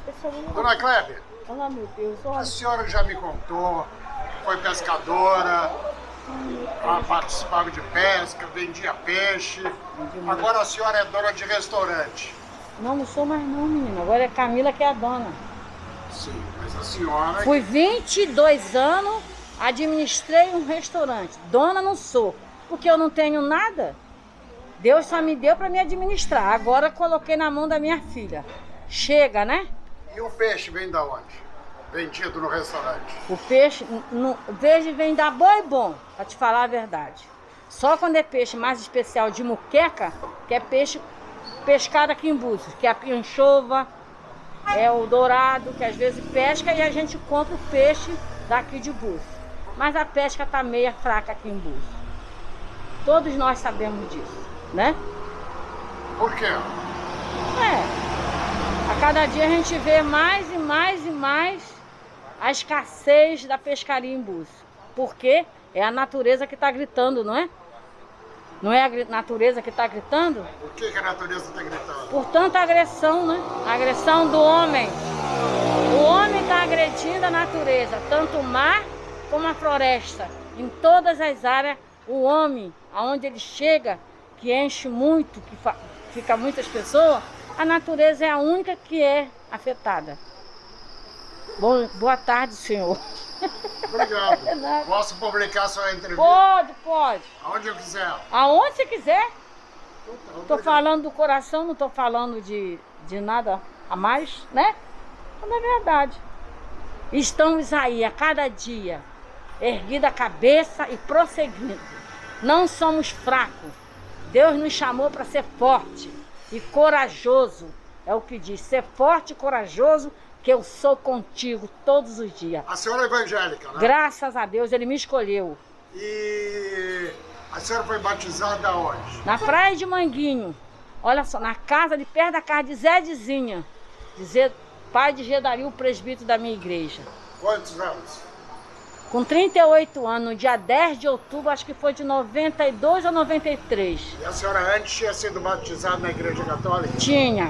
Dona Cléber, Olha, meu Deus, olha. a senhora já me contou, foi pescadora, participava de pesca, vendia peixe. Agora a senhora é dona de restaurante. Não, não sou mais não, menina. Agora é Camila que é a dona. Sim, mas a senhora... Fui 22 anos, administrei um restaurante. Dona não sou, porque eu não tenho nada. Deus só me deu para me administrar. Agora coloquei na mão da minha filha. Chega, né? E o peixe vem da onde? Vendido no restaurante? O peixe, vem da Boi Bom, para te falar a verdade. Só quando é peixe mais especial de muqueca, que é peixe pescado aqui em Búzios, que é a anchova, é o dourado, que às vezes pesca e a gente compra o peixe daqui de Búzios. Mas a pesca tá meia fraca aqui em Búzios. Todos nós sabemos disso, né? Por quê? A cada dia a gente vê mais e mais e mais a escassez da pescaria em Búzios. Porque é a natureza que está gritando, não é? Não é a natureza que está gritando? Por que a natureza está gritando? Por tanta agressão, né? A agressão do homem. O homem está agredindo a natureza, tanto o mar como a floresta. Em todas as áreas, o homem, aonde ele chega, que enche muito, que fica muitas pessoas, a natureza é a única que é afetada. Boa tarde, senhor. Obrigado. Posso publicar sua entrevista? Pode. Aonde eu quiser. Aonde você quiser. Tô Falando do coração, não tô falando de nada a mais, né? Mas é verdade. Estamos aí a cada dia, erguida a cabeça e prosseguindo. Não somos fracos. Deus nos chamou para ser forte e corajoso. É o que diz, ser forte e corajoso, que eu sou contigo todos os dias. A senhora é evangélica, né? Graças a Deus, Ele me escolheu. E a senhora foi batizada onde? Na praia de Manguinho. Olha só, na casa de perto da casa de Zé Dizinha. Pai de Gedario, o presbítero da minha igreja. Quantos anos? Com 38 anos, no dia 10 de outubro, acho que foi de 92 ou 93. E a senhora antes tinha sido batizada na igreja católica? Tinha.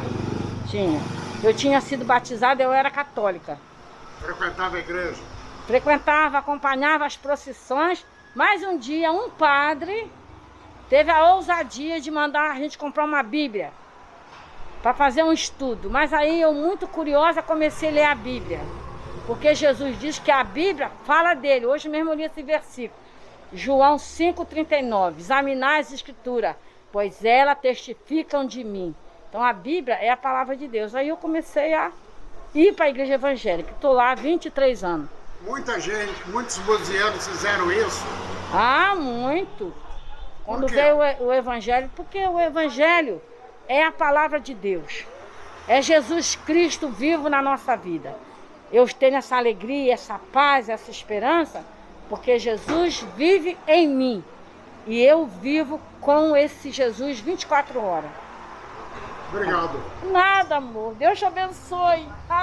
Eu tinha sido batizada, eu era católica. Frequentava a igreja? Frequentava, acompanhava as procissões, mas um dia um padre teve a ousadia de mandar a gente comprar uma Bíblia para fazer um estudo. Mas aí eu, muito curiosa, comecei a ler a Bíblia. Porque Jesus diz que a Bíblia fala dele. Hoje mesmo eu li esse versículo. João 5,39. Examinai as escrituras, pois elas testificam de mim. Então a Bíblia é a palavra de Deus. Aí eu comecei a ir para a igreja evangélica. Estou lá há 23 anos. Muita gente, muitos buzianos fizeram isso? Ah, muito. Quando veio o evangelho, porque o evangelho é a palavra de Deus. É Jesus Cristo vivo na nossa vida. Eu tenho essa alegria, essa paz, essa esperança, porque Jesus vive em mim. E eu vivo com esse Jesus 24 horas. Obrigado. Nada, amor. Deus te abençoe.